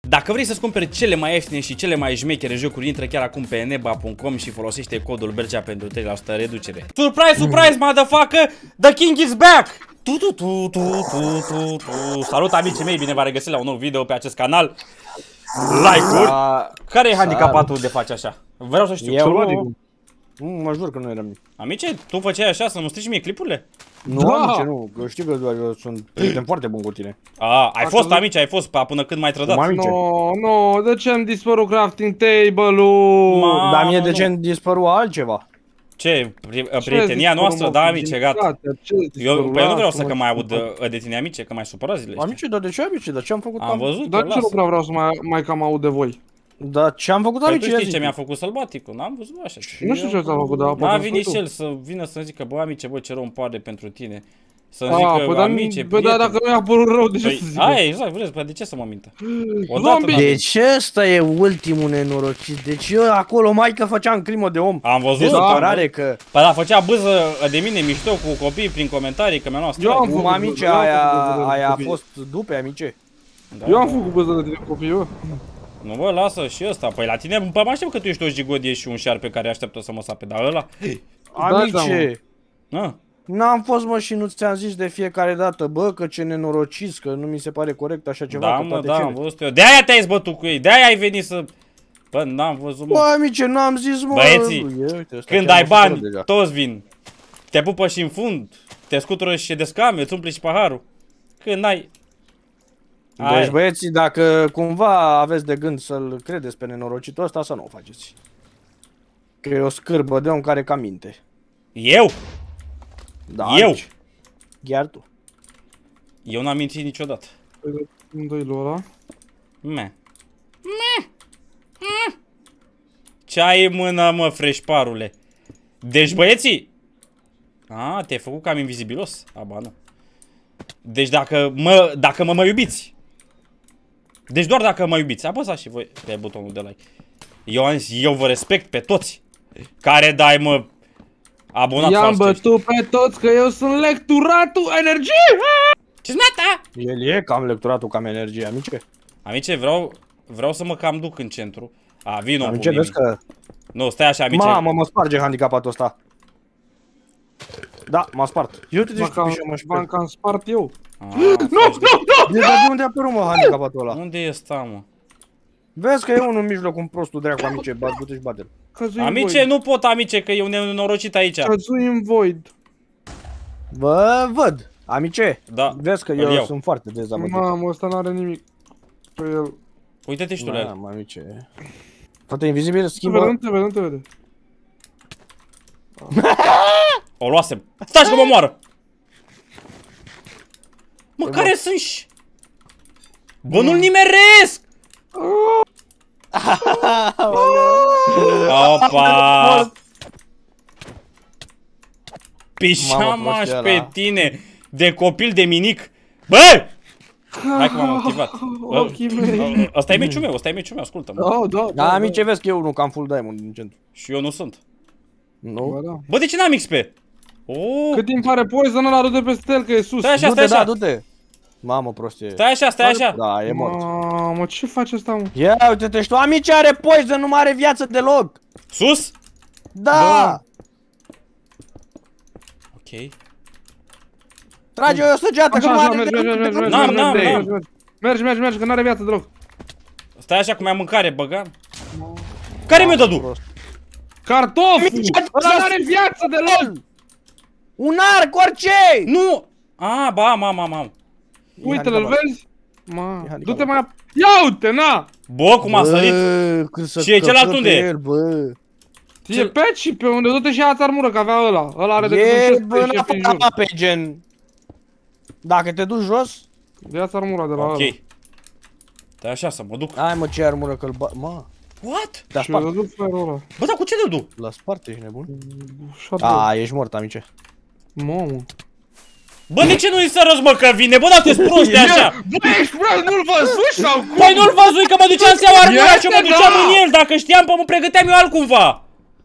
Dacă vrei să-ți cumperi cele mai ieftine și cele mai șmechere jocuri, intră chiar acum pe neba.com și folosește codul Bercea pentru 3% reducere. Surprise, surprise, motherfucker! The king is back! Salut amicii mei, bine v-am regăsit la un nou video pe acest canal. Like-uri! Care e handicapatul de face așa? Vreau să știu. Mă jur că nu eram nimic. Amice, tu făceai așa să nu strici mie clipurile? Nu, amice, nu, că știi că eu sunt prieten foarte bun cu tine. Ai fost, amice, ai fost până când m-ai trădat. No, de ce am dispărut crafting table-ul? Dar mie de ce am dispărut altceva? Ce? Prietenia noastră? Da, amice, gata. Eu nu vreau să mai aud de tine, amice, că mai supărat zilele astea. Amice, dar de ce, amice? Dar ce am făcut? Am văzut, dar ce nu vreau să mai cam aud de voi? Dar ce am făcut, amice? Păi tu știi ce mi-a făcut Sălbaticul, n-am văzut așa. Nu știu ce ți-a făcut, dar n-a venit și el să vină să-mi zică, bă, amice, bă, ce rău îmi pare pentru tine. Să-mi zică, amice, prieten. Bă, dar dacă nu i-a părut rău, de ce să zic? Aia, exact, vreți, de ce să mă mintă? Deci ăsta e ultimul nenorocit. Deci eu acolo, maică, făceam crimă de om. Am văzut, supărare că... Păi da, făcea bâză de mine mișto cu copii prin comentarii, că mi-a luat Eu am făcut amice, aia a fost dupe, amice. Eu am făcut bâză de tine copii, eu. Nu, bă, lasă și ăsta. Păi la tine, mă știu că tu ești o jigodie și un șarpe care așteaptă să mă sape, dar ăla... Amice, n-am fost, mă, și nu ți-am zis de fiecare dată, bă, că ce nenorociți, că nu mi se pare corect așa ceva. Da, mă, da, am văzut eu. De-aia te-ai zbătut cu ei, de-aia ai venit să... Bă, n-am văzut, mă. Bă, amice, n-am zis, mă. Băieții, când ai bani, toți vin. Te pupă și în fund, te scutură și de scame, îți umple și paharul. Când ai... Deci, băieții, dacă cumva aveți de gând să-l credeți pe nenorocitul ăsta, să nu o faceți. Că e o scârbă de om care ca minte. Eu? Da, eu? Aici. Chiar tu. Eu n-am mințit niciodată. Dă-i lui ăla. Ce ai în mână, mă, freșparule? Deci, băieții... te-ai făcut cam invizibilos? Ba, nu. Deci dacă mă iubiți. Deci doar dacă mă iubiți. Apăsați și voi pe butonul de like. Eu am zis, eu vă respect pe toți care dai, mă, abonat. I-am bătut pe toți că eu sunt lecturatul energie. Ce-ți mata? El e cam lecturatul cam energie, amice. Amice, vreau să mă cam duc în centru. Vino, amice, vezi că... Nu, stai așa, amice. Mamă, mă sparge handicapatul ăsta. Da, m-a spart. Eu te zici că m-am cam spart eu. Nu! De unde a apărut, mă, handicapatul ăla? Unde e ăsta, mă? Vezi că e unul în mijloc, un prostul dracu, amice, du-te și bate-l. Amice, nu pot, amice, că e un nenorocit aici. Căzui în void. Vă văd, amice. Da. Vezi că eu sunt foarte dezamăgit. Mamă, ăsta n-are nimic pe el. Uite-te și tu la el. Mamă, amice. Toate invizibil schimbă. Nu te vede. O luasem. Stai că mă moară. Mă, care sunt și... Bă, nu-l nimeresc! Opa! Pișamaș pe tine, de copil de minic. Bă! Hai că m-am activat. Ăsta e meciul meu, ascultă-mă. Da, amice, vezi că e unul cam full diamond din centru. Și eu nu sunt. Nu? Bă, de ce n-am XP? Cât timp are poison ăla, du-te peste el că e sus. Stai așa, stai așa. Du-te. Mamă, prostie. Stai așa. Da, e mort. Mamă, ce face ăsta, mă? Ia uite-te, și tu, amice, are poison, nu mai are viață deloc. Sus? Da. Ok. Trage o săgeată, că nu mai are. Mergi, că n-are viață deloc. Stai așa, cum ai mâncare, băgan. Care mi-o dădu? Cartofi! Ăla n-are viață deloc! Un arc, orice! Nu! Ba, mam. Uite-l, vezi? Du-te mai... Ia uite, na! Bă, cum a sărit! Și e celălalt unde e? E pe și pe unde, du-te și ia-ți armură, că avea ăla. Ăla are decât un chest pe jos. Pe gen... Dacă te duci jos... Ia-ți armura de la ăla. Ok. Stai așa, să mă duc. Hai, mă, ce armură că-l ba... Mă! What? Și eu duc fără ăla. Bă, dar cu ce dădu? La sparte, ești nebun? Ești mort, amice. Mamă. Bă, de ce nu-i sărăți, mă, că vine? Bă, dar tu-s prost de așa! Bă, ești prost, nu-l văzui sau cum? Păi nu-l văzui, că mă duceam să iau armura și mă duceam în el! Dacă știam, mă pregăteam eu altcumva!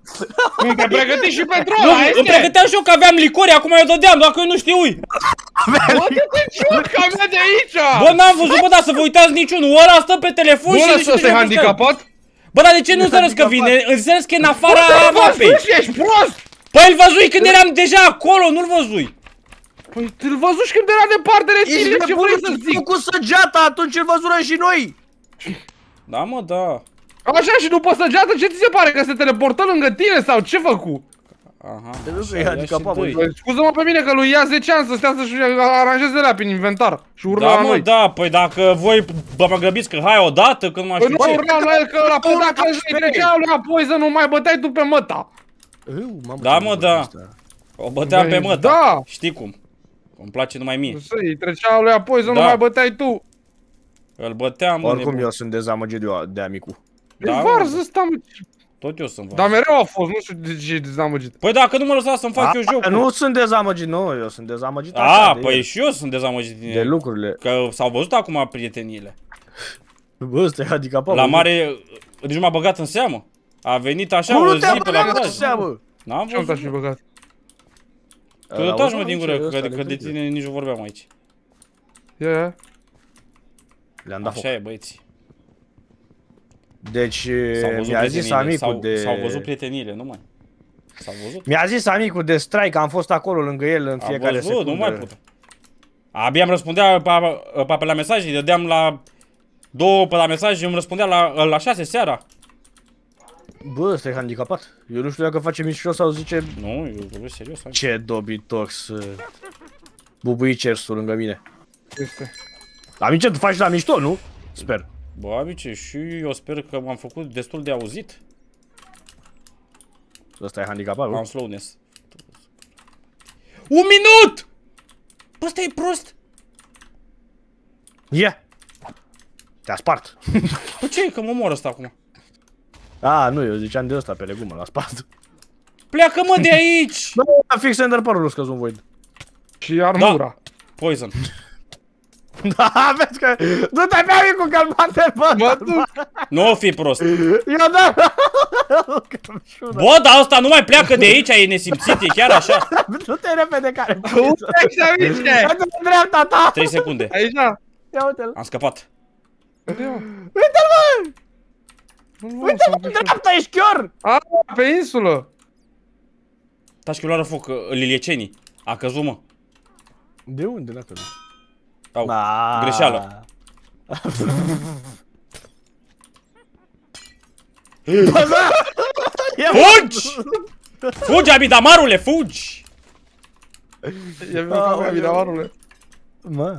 Cum te pregătiți și pentru Nu, ăla, îmi este? pregăteam și eu că aveam licori, acum eu dădeam, dacă eu nu știu. Bă, te ciurca mea de aici! Bă, n-am văzut, bă, dar să vă uitați niciunul. Ăla stă pe telefon și Bă, nici nu ăsta e handicapat? Bă, dar de ce nu înțeles că vine? Înțeles că e în afara Bă, apei. ești prost! Păi îl văzui când eram deja acolo, nu-l văzui. Păi îl văzuși când era departe de tine, ce vrei să zic? cu săgeata, atunci îl văzurăm și noi! Da, mă, da. Așa și după săgeată, ce ți se pare? Că se teleportă lângă tine sau ce făcu? Aha. Pentru că așa, e ia handicapat, și doi. Păi, scuză-mă pe mine că lui ia 10 ani să stea să-și aranjeze alea prin inventar și urla Da, la mă, noi. da, păi dacă voi mă grăbiți că hai odată, când mă Păi știu nu ce. urlam la el că ăla, păi dacă îi trecea lui Poison, nu mai băteai tu pe măta. Da, mă, da. O băteam pe măta. Da. Știi cum? Îmi place numai mie. Îi trecea lui Poison, nu Da. mai băteai tu. Îl băteam, mă, Oricum nebun. eu sunt dezamăgit de amicul. Da, E mă, varză ăsta, mă. Tot eu sunt Dar var. mereu a fost, nu știu de ce e dezamăgit. Păi dacă nu mă lăsați să-mi fac eu jocul. Nu sunt dezamăgit, nu, eu sunt dezamăgit așa A, de păi el. și eu sunt dezamăgit din De el. lucrurile. Că s-au văzut acum prieteniile. Bă, ăsta e handicapat. La bă. mare, nici nu m-a băgat în seamă. A venit așa Cum o nu zi te-a pe la băgat în plajă. seamă? N-am Ce-am văzut. și băgat? Tu Ăla, taci, auzi, mă, din aici, gură, ăsta, că de electric. tine nici nu vorbeam aici. Ia. Le-am dat foc. Așa e, băieți. Deci S-au văzut mi-a zis prieteniile, amicul de... S-au văzut prieteniile, nu mai. S-au văzut? Mi-a zis amicul de strike, am fost acolo lângă el în Am fiecare văzut, secundă. nu mai putea. Abia îmi răspundea pe la mesaj, îi dădeam la 2 pe la mesaj și îmi răspundea la 6 seara. Bă, ăsta e handicapat. Eu nu știu dacă face mișto sau zice Nu, eu vorbesc serios. Hai. ce dobitor să bubui cersul lângă mine. Este. Amice, tu faci la mișto, nu? Sper. Bă, amice, și eu sper că m-am făcut destul de auzit. Ăsta e handicapat, Am nu? slowness. 1 minut! Bă, ăsta e prost! Ia! Te-a spart. Bă, ce e că mă mor ăsta acum? A, nu, eu ziceam de ăsta pe legumă, l-a spart. Pleacă, mă, de aici! Bă, fix Ender Pearl-ul scăzut un void. Și armura. Poison. Da, vezi că... Du-te pe amicul că-l bate, bă! Mă duc. Nu o fi prost. Eu da! Bă, dar ăsta nu mai pleacă de aici, e nesimțit, e chiar așa. Du-te repede care... Uite aici, amice. Hai-te în dreapta ta! 3 secunde. Aici. Ia uite-l! Am scăpat. Uite-l, mă! Uite-l în dreapta, ești chior! A, pe insulă. Taci că luară foc liliecenii. A căzut, mă. De unde l-a căzut? Au, greșeală. Fugi! Fugi, Abidamarule, fugi! E venit ca mea, vidamarule. Mă.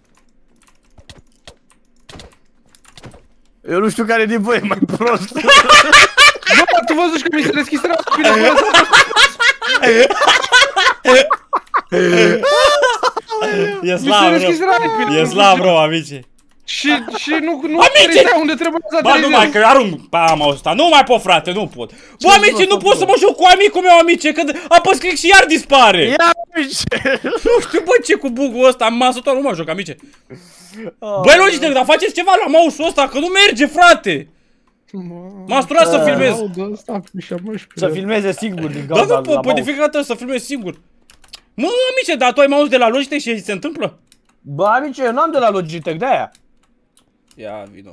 Eu nu știu care din voi e mai prost. Bă, tu văzuși că mi se deschis rapid. E Mi se slab, deschis bro. rapid. E slab, bro, amice. Și nu Amice! trezea unde trebuie să Ba, nu mai, că arunc pe ama ăsta. Nu mai pot, frate, nu pot. Bă, amice, nu pot să mă joc cu amicul meu, amice, că apăs click și iar dispare. Ia, amice! Nu știu, bă, ce cu bug-ul ăsta, am masă nu mă joc, amice. Băi, Logitech, dar faceți ceva la mouse-ul ăsta, că nu merge, frate. M-a sturat să filmez. Să filmeze singur din Dar cauza nu pot, păi de fiecare dată să filmez singur. Mă, amice, dar tu ai mouse de la Logitech și se întâmplă? Bă, amice, eu n-am de la Logitech, de-aia. Ia, vino.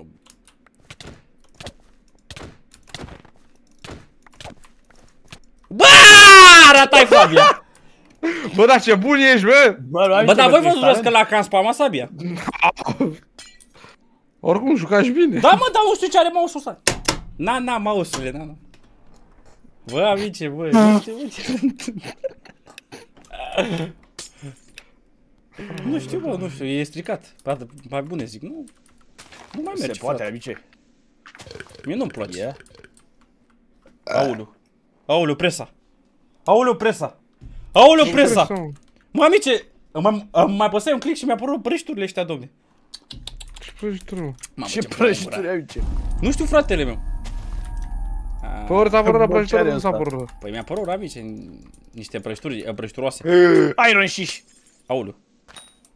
Bă, aratai Fabia. Bă, dar ce bun ești, bă! Bă, dar voi vă jucați că la can spama Sabia? Oricum, jucași bine. Da, mă, dar nu știu ce are mouse-ul ăsta. Na, mouse-urile, na. Bă, amice, bă, nu știu, bă, ce se întâmplă. Nu știu, bă, nu știu, e stricat. Pe bune zic, nu mai merge, Se poate, frate. amice. Mie nu-mi place. Yeah. Aoleu, presa. Aoleu, presa. Aoleu, presa. Mă, amice, mai apăsai un click și mi-a apărut prăjiturile ăștia, domne. Ce prăjituri, mă? Mamă, Ce ce prăjituri, amice. Nu știu, fratele meu. Pe ori ți-a apărut la Bă, prăjituri, ce are nu s-a ăsta? apărut. Păi mi-a apărut, amice, niște prăjituroase. Iron Shish. Aoleu.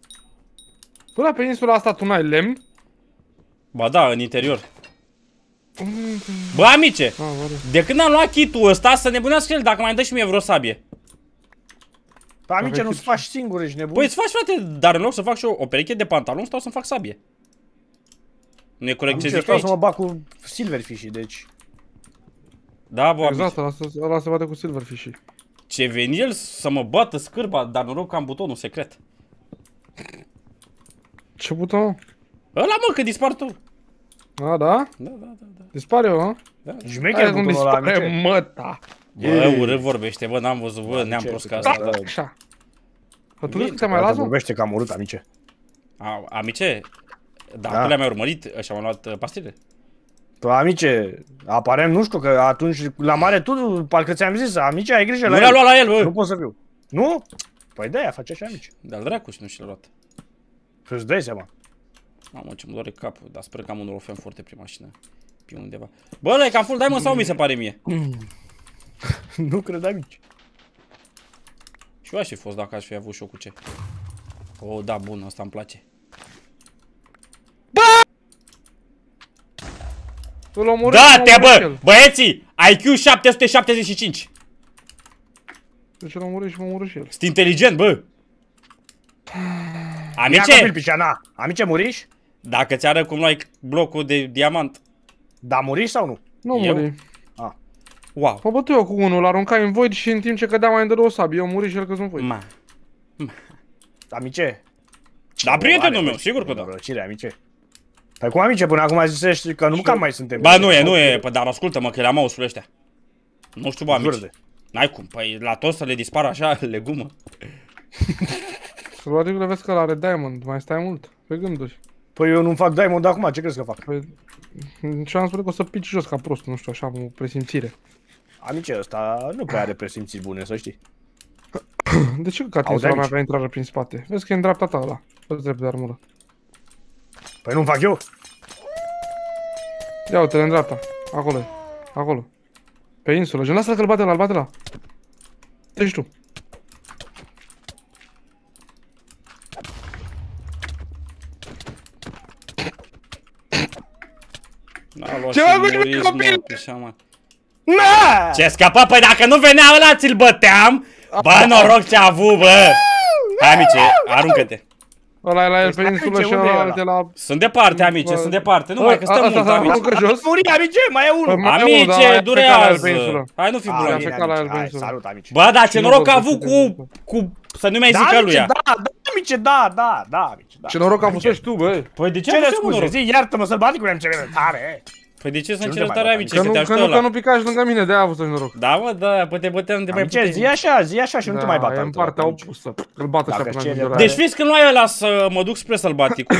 Bă, la pe insula asta tu n-ai lemn? Ba da, în interior. Bă, amice, de când am luat kit-ul ăsta să nebunească el dacă mai dă și mie vreo sabie. Păi, amice, nu-ți faci singur, ești nebun. Păi îți faci, frate, dar în loc să fac și eu o pereche de pantaloni, stau să-mi fac sabie. Nu e corect ce zic stau aici? să mă bag cu Silverfish, deci... Da, bă, Exact, ăla se bate cu Silverfish. ce veni el să mă bată scârba, dar noroc că am butonul secret. Ce buton? Ăla, mă, că dispar tu. A, da? Da. Dispare eu, hă? Șmecher butonul ăla, amice. Măta. Bă, urât vorbește, bă, n-am văzut, bă, ne-am prost ca asta. Da. Așa. Bă, tu crezi că te mai las, mă? Vorbește că am urât, amice. Amice, Da. dacă le-am mai urmărit și am luat pastile. Păi, amice, aparent nu știu că atunci la mare tu, parcă ți-am zis, amice, ai grijă Nu la le-a el. luat la el, bă. Nu pot să fiu. Nu? Păi de-aia face așa, amice. De-al dracu și nu și l-a luat. Să-ți dai seama. Mamă, ce mă doare capul, dar sper că am un Eurofem foarte prin mașină. Pe undeva. Bă, ăla e cam full diamond sau mi se pare mie? Nu cred, amice. Și eu aș fi fost dacă aș fi avut și eu cu ce. Oh, da, bun, asta îmi place. Îl omorâ, Da-te, bă! Băieții! IQ 775. Deci îl omorâ și mă omorâ și el. Sunt inteligent, bă! Ia Amice! copil pișana. Amice, muriși? Dacă ți arăt cum luai blocul de diamant. Da, muriși sau nu? Nu Eu? muri. Wow! Mă bătu eu cu unul, l-aruncai în void și în timp ce cădea mai îndă o sabie, eu muri și el căzut în void. Ma. Amice. Da, prietenul meu, sigur că da. Răcire, amice. Păi cum, amice, până acum zicești că nu cam mai suntem. Ba, nu e, păi, dar ascultă-mă că le-am mouse-ul ăștia. Nu știu, bă, amici. Verde. N-ai cum, păi la toți să le dispară așa, legumă. Probabil că vezi că ăla are diamond, mai stai mult, pe gânduri. Păi eu nu fac diamond acum, ce crezi că fac? Păi, ce am spus că o să pici jos ca prost, nu știu, așa, am o presimțire. Amice, ăsta nu prea are presimțiri bune, să știi. De ce că Auzi, atinsul mea amici? avea intrare prin spate? Vezi că e în dreapta ta ăla, fă-ți drept de armură. Păi nu fac eu? Ia uite-le în dreapta, acolo e, acolo. Pe insulă, gen, lasă-l că-l bate ăla, îl bate ăla. Deci tu. Ce mă gândi, copil? Na! Ce scăpa? Păi dacă nu venea ăla, ți-l băteam. Bă, noroc ce-a avut, bă. Hai, amice, aruncă-te. Ăla e la el pe Păi, insulă amice, și unde e ăla ăla? de la... Sunt departe, amice, sunt departe. Nu mai că stăm mult, amice. Aruncă jos. Muri, amice, mai e unul. Păi, mai e unul, dar Amice, ai plecat la el pe durează. insulă. Hai, nu fi A, bun. bine. amice. plecat la el pe Hai, insulă. salut, amice. Bă, dar ce Și noroc nu a vorbesc avut cu cu... Să nu mai Da, zic amice, ăluia. da, amice, da, amice, da. Ce noroc a fost tu, bă. Păi de ce Cere nu scuze, noroc? zi, iartă-mă, sălbaticule, am cere tare. Păi de ce să nu te încerci mai tare, bat, amice? Că Că te nu, ajută că ăla. nu picai lângă mine, de-aia a avut noroc. Da, mă, da, păi te băteam de mai Amice, puțin. zi așa și nu te mai bat. E în partea opusă. Îl bată așa Dacă până cere- în gură. Deci fiți când luai ăla să mă duc spre sălbaticul.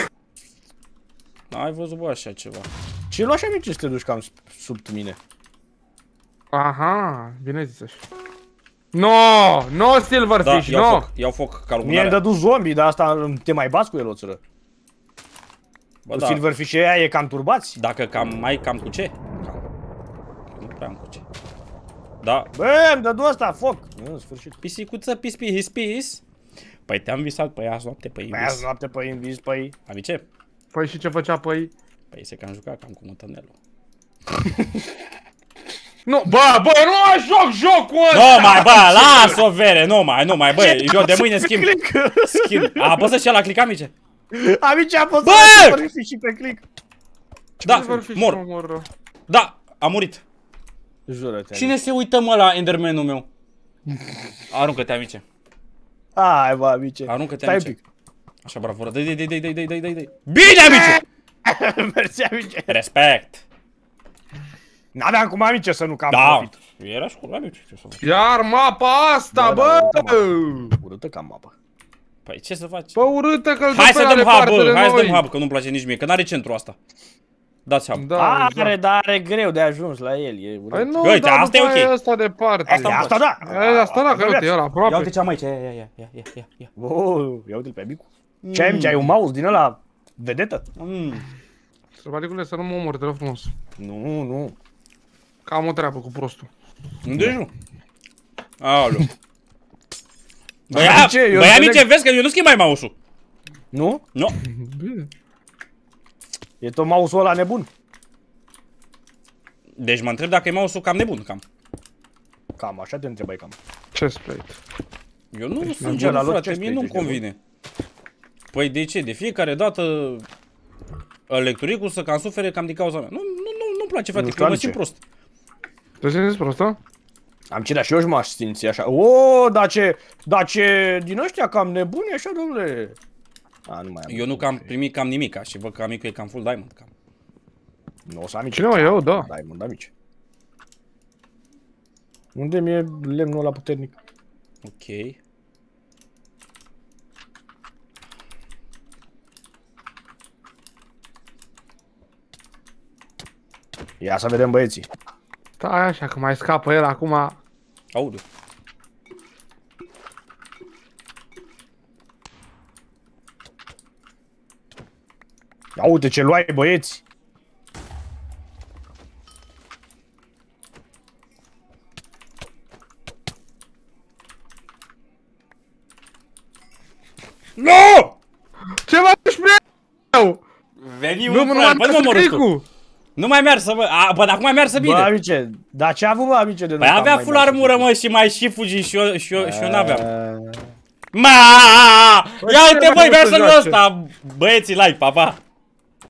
Ai văzut, bă, așa ceva. Ce luași, amice, să te duci cam sub mine? Aha, bine zis așa. No, no Da, Silverfish, iau no. foc, iau foc ca Mie îmi lumânarea. dădu zombie, dar asta te mai bați cu el o țără. Bă, Cu da, Silverfish aia e cam turbați. dacă cam cu ce? Nu prea am cu ce. Da, Bă, îmi dădu ăsta foc. În sfârșit. pisicuță, pis. Păi te-am visat pe azi noapte, pe Mai azi invis. noapte pe invis, păi. Amice? Păi și ce făcea păi? Păi se cam juca cam cu mutănelul. Nu, bă, nu mai joc jocul ăsta! Nu mai, bă, las-o vere, nu mai, bă, eu de mâine schimb. A apăsat și ăla click, amice? Amice, a fost Bă! Silverfish și pe click. Da, Silverfish mor. mă omoră. Da, a murit. Jură-te. Cine se uită, mă, la Enderman-ul meu? Aruncă-te, amice. Hai, bă, amice. Aruncă-te, Stai un amice. pic. Așa, bravo, dai. Bine, amice! Mersi, amice. Respect. N-aveam cum, amice, să nu cam Da. profit. Era școală, amice, ce să fac? Iar mapa asta, Da, bă! da, urâtă cam mapă. Păi ce să faci? Bă, urâtă că-l dă Hai pe să ăla dăm hub, departe bă, de hai să noi. dăm hub, că nu-mi place nici mie, că n-are centru asta. Dați hub. Da, Are, dar are greu de ajuns la el, e urât. Păi nu, Uite, dar asta e după ok. aia ăsta departe. Asta da. Asta da, că uite, ăla Ia aproape. uite ce am aici, ia. Oh, ia uite-l pe Micu. Ce ai, amice, ai un mouse din ăla vedetă? Sărbăticule, să nu mă omori, te rog frumos. Nu. Că am o treabă cu prostul. Unde ești, mă? Aoleu. Amice, eu Băi, amice, înțeleg. vezi că eu nu schimb mai mouse-ul. Nu? Nu. Bine. E tot mouse-ul ăla nebun. Deci mă întreb dacă e mouse-ul cam nebun, cam. Cam așa te întrebai cam. Chest plate. Eu nu sunt merge genul, la lot frate, chest mie nu-mi plate, convine. Păi de ce? De fiecare dată electricul să cam sufere cam din cauza mea. Nu-mi place, frate, că mă simt prost. Te simți prost, da? Am cirat și eu și m-aș simți așa. O, dar ce din ăștia cam nebuni așa, domnule. A, nu mai am. Eu nu cam primit cam nimica și văd că amicul e cam full diamond, cam. Nu o să am Cine mai eu, da. Diamond, amici. Unde mi-e lemnul ăla puternic? Ok. Ia să vedem, băieții. Stai așa că mai scapă el acum. Aud. Ia uite ce luai, băieți. No! Ce mai ești meu? Veni Nu, un nu frate, mai bă, mă merg cu. Nu mai merg să vă... Bă, dar acum mai merg să Bă, bine. amice, dar ce a avut, bă, amice, de Păi nu avea mai full merge? armură, mă, și mai și fugi și eu n-aveam. Eee, Ma! Bă, Ia ce uite, mai băi, vrut merg să să-l joace? ăsta. Băieții, like, pa, pa.